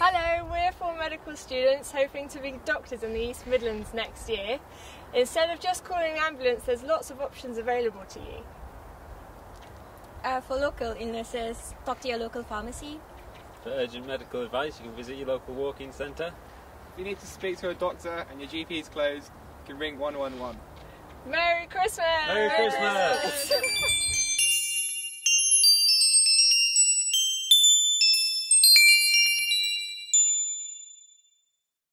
Hello, we're 4 medical students hoping to be doctors in the East Midlands next year. Instead of just calling an ambulance, there's lots of options available to you. For local illnesses, talk to your local pharmacy. For urgent medical advice, you can visit your local walk-in centre. If you need to speak to a doctor and your GP is closed, you can ring 111. Merry Christmas! Merry Christmas!